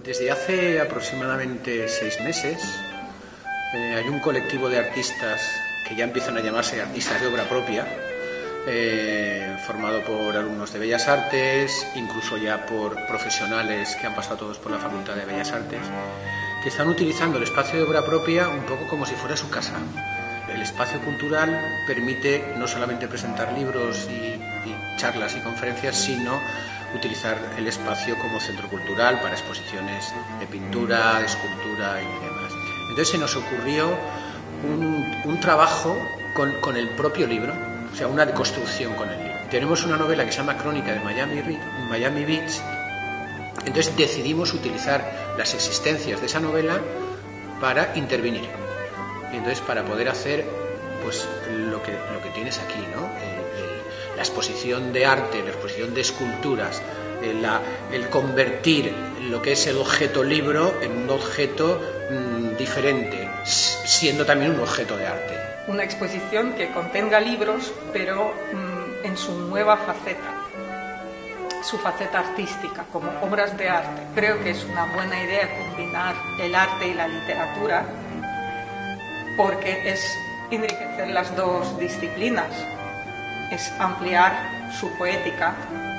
Desde hace aproximadamente 6 meses hay un colectivo de artistas que ya empiezan a llamarse artistas de obra propia, formado por alumnos de Bellas Artes, incluso ya por profesionales que han pasado todos por la Facultad de Bellas Artes, que están utilizando el espacio de obra propia un poco como si fuera su casa. El espacio cultural permite no solamente presentar libros y charlas y conferencias, sino utilizar el espacio como centro cultural para exposiciones de pintura, de escultura y demás. Entonces se nos ocurrió un trabajo con el propio libro, o sea, una deconstrucción con el libro. Tenemos una novela que se llama Crónica de Miami Beach. Entonces decidimos utilizar las existencias de esa novela para intervenir. Y entonces para poder hacer pues lo que tienes aquí, ¿no? La exposición de arte, la exposición de esculturas, el convertir lo que es el objeto libro en un objeto diferente, siendo también un objeto de arte. Una exposición que contenga libros, pero en su nueva faceta, su faceta artística, como obras de arte. Creo que es una buena idea combinar el arte y la literatura, porque es enriquecer las dos disciplinas, es ampliar su poética,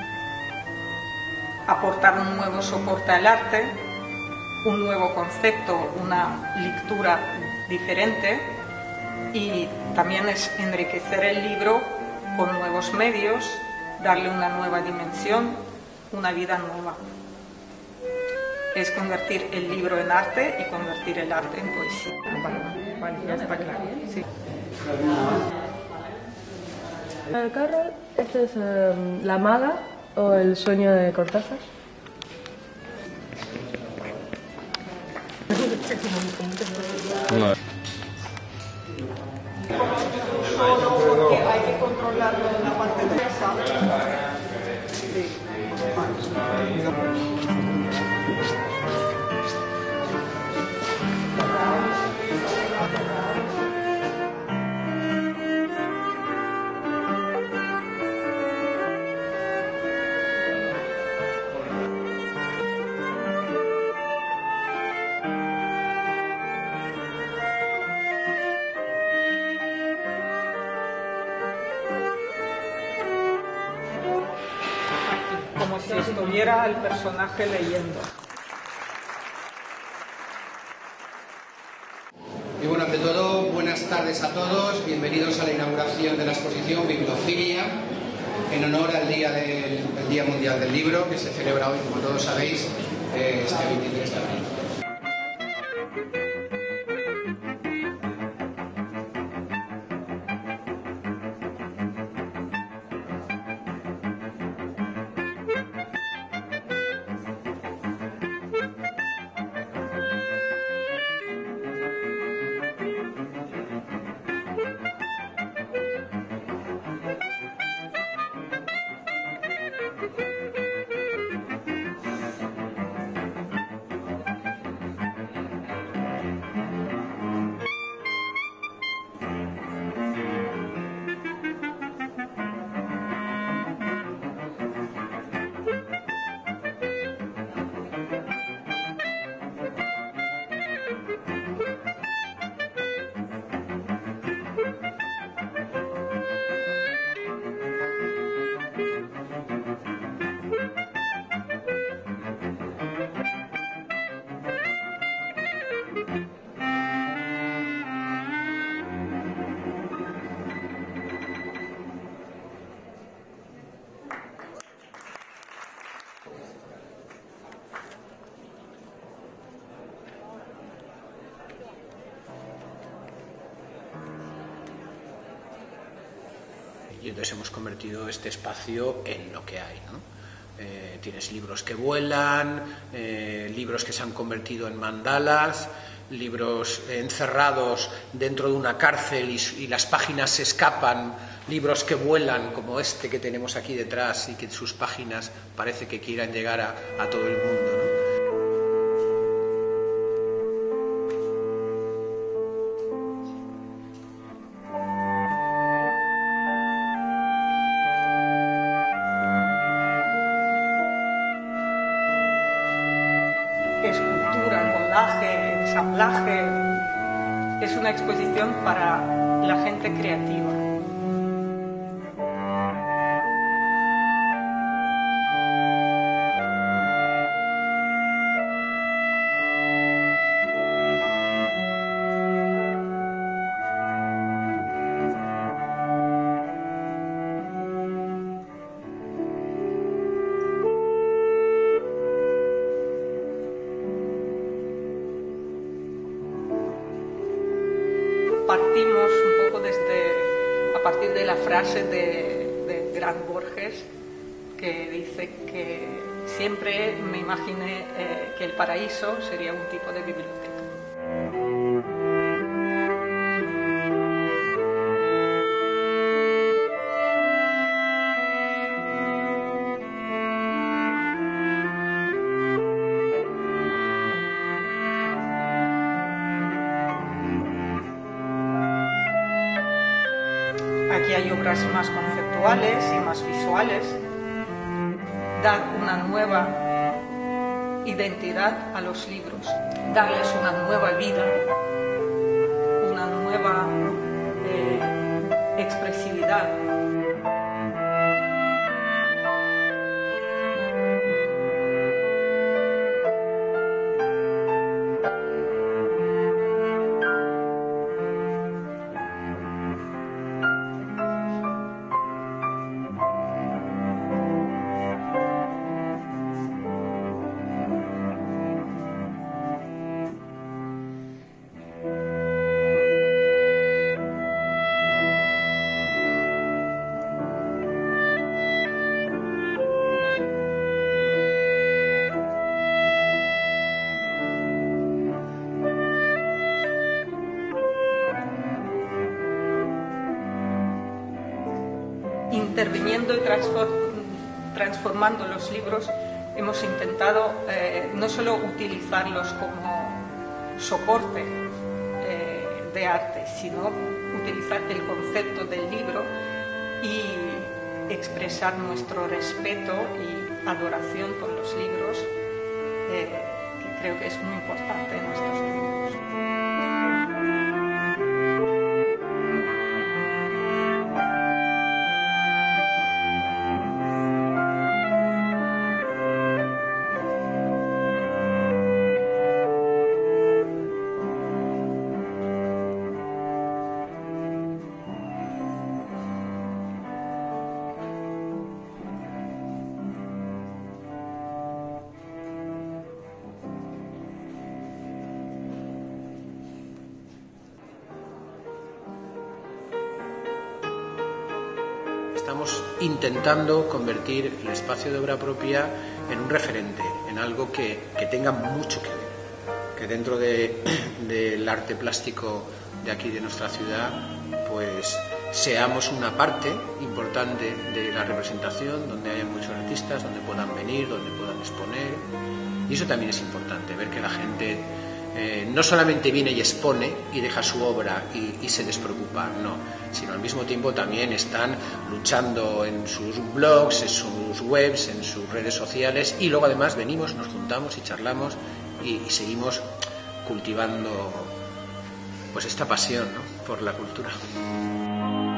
aportar un nuevo soporte al arte, un nuevo concepto, una lectura diferente, y también es enriquecer el libro con nuevos medios, darle una nueva dimensión, una vida nueva. Es convertir el libro en arte y convertir el arte en poesía. Vale, ya está claro. Sí. Carol, ¿este es La maga o El sueño de Cortázar? No. Solo que hay que controlarlo en la parte de esa. Como si estuviera el personaje leyendo. Y bueno, ante todo, buenas tardes a todos, bienvenidos a la inauguración de la exposición Bibliofilia, en honor al Día Mundial del Libro, que se celebra hoy, como todos sabéis, este 23 de abril. Y entonces hemos convertido este espacio en lo que hay, ¿no? Tienes libros que vuelan, libros que se han convertido en mandalas, libros encerrados dentro de una cárcel y las páginas se escapan, libros que vuelan como este que tenemos aquí detrás y que sus páginas parece que quieran llegar a todo el mundo, ¿no? escultura, collage, ensamblaje. Es una exposición para la gente creativa. Partimos un poco a partir de la frase de Grant Borges, que dice que siempre me imaginé que el paraíso sería un tipo de biblioteca. Aquí hay obras más conceptuales y más visuales, dar una nueva identidad a los libros, darles una nueva vida, una nueva expresividad. Interviniendo y transformando los libros, hemos intentado no solo utilizarlos como soporte de arte, sino utilizar el concepto del libro y expresar nuestro respeto y adoración por los libros, que creo que es muy importante en nuestros tiempos. Estamos intentando convertir el espacio de obra propia en un referente, en algo que tenga mucho que ver, que dentro del arte plástico de aquí, de nuestra ciudad, pues seamos una parte importante de la representación, donde haya muchos artistas, donde puedan venir, donde puedan exponer. Y eso también es importante, ver que la gente no solamente viene y expone y deja su obra y se despreocupa, no, sino al mismo tiempo también están luchando en sus blogs, en sus webs, en sus redes sociales, y luego además venimos, nos juntamos y charlamos y seguimos cultivando pues esta pasión, ¿no?, por la cultura.